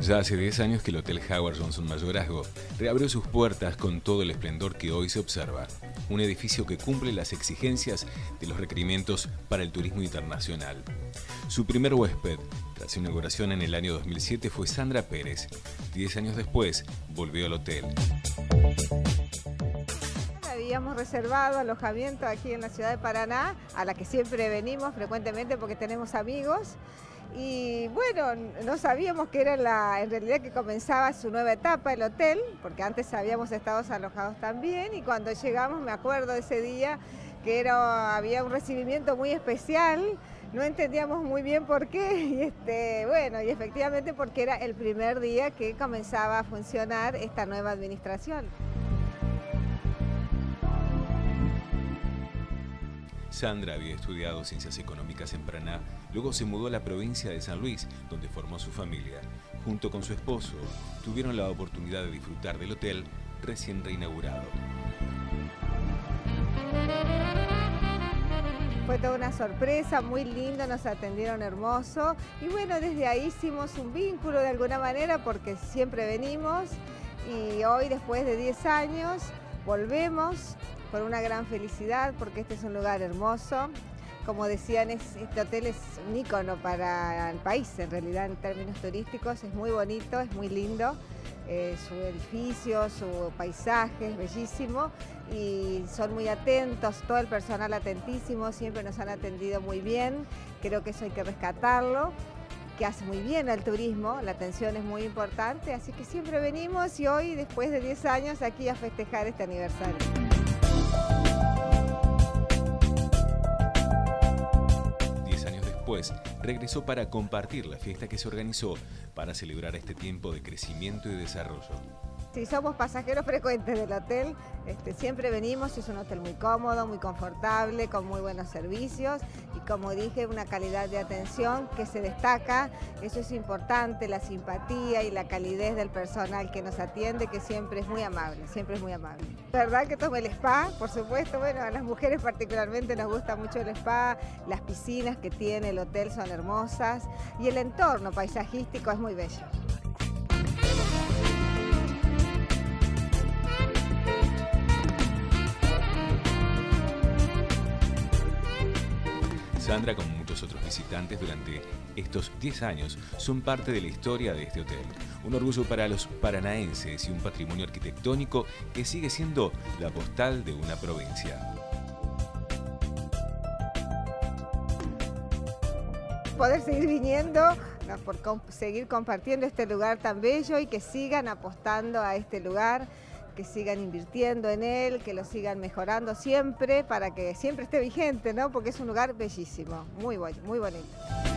Ya hace 10 años que el Hotel Howard Johnson Mayorazgo reabrió sus puertas con todo el esplendor que hoy se observa. Un edificio que cumple las exigencias de los requerimientos para el turismo internacional. Su primer huésped, tras su inauguración en el año 2007, fue Sandra Pérez. 10 años después, volvió al hotel. Habíamos reservado alojamiento aquí en la ciudad de Paraná, a la que siempre venimos frecuentemente porque tenemos amigos. Y bueno, no sabíamos que era en realidad que comenzaba su nueva etapa el hotel, porque antes habíamos estado alojados también, y cuando llegamos me acuerdo de ese día que había un recibimiento muy especial, no entendíamos muy bien por qué, y efectivamente porque era el primer día que comenzaba a funcionar esta nueva administración. Sandra había estudiado Ciencias Económicas en Paraná, luego se mudó a la provincia de San Luis, donde formó su familia. Junto con su esposo, tuvieron la oportunidad de disfrutar del hotel recién reinaugurado. Fue toda una sorpresa, muy lindo, nos atendieron hermoso y bueno, desde ahí hicimos un vínculo de alguna manera porque siempre venimos y hoy después de 10 años volvemos con una gran felicidad porque este es un lugar hermoso. Como decían, este hotel es un ícono para el país, en realidad en términos turísticos es muy bonito, es muy lindo. Su edificio, su paisaje es bellísimo y son muy atentos, todo el personal atentísimo, siempre nos han atendido muy bien, creo que eso hay que rescatarlo, que hace muy bien al turismo, la atención es muy importante, así que siempre venimos y hoy, después de 10 años, aquí a festejar este aniversario. Después, regresó para compartir la fiesta que se organizó para celebrar este tiempo de crecimiento y desarrollo. Sí, somos pasajeros frecuentes del hotel, siempre venimos, es un hotel muy cómodo, muy confortable, con muy buenos servicios y como dije, una calidad de atención que se destaca, eso es importante, la simpatía y la calidez del personal que nos atiende, que siempre es muy amable, siempre es muy amable. La verdad que tomé el spa, por supuesto, bueno, a las mujeres particularmente nos gusta mucho el spa, las piscinas que tiene el hotel son hermosas y el entorno paisajístico es muy bello. Sandra, como muchos otros visitantes durante estos 10 años, son parte de la historia de este hotel. Un orgullo para los paranaenses y un patrimonio arquitectónico que sigue siendo la postal de una provincia. Poder seguir viniendo, por seguir compartiendo este lugar tan bello y que sigan apostando a este lugar, que sigan invirtiendo en él, que lo sigan mejorando siempre para que siempre esté vigente, ¿no? Porque es un lugar bellísimo, muy bonito.